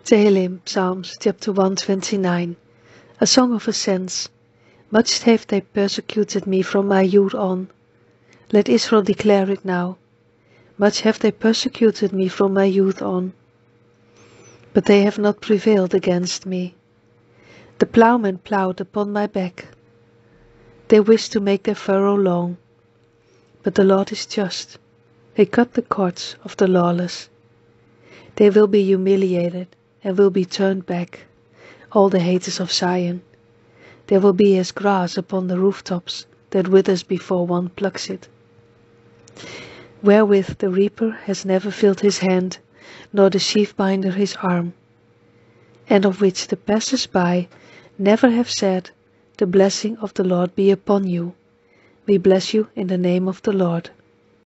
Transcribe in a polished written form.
Tehillim, Psalms, chapter 129. A song of ascents. Much have they persecuted me from my youth on. Let Israel declare it now. Much have they persecuted me from my youth on. But they have not prevailed against me. The ploughmen ploughed upon my back. They wished to make their furrow long. But the Lord is just. He cut the cords of the lawless. They will be humiliated and will be turned back, all the haters of Zion. They will be as grass upon the rooftops that withers before one plucks it. Wherewith the reaper has never filled his hand, nor the sheaf binder his arm, and of which the passers-by never have said, The blessing of the Lord be upon you. We bless you in the name of the Lord.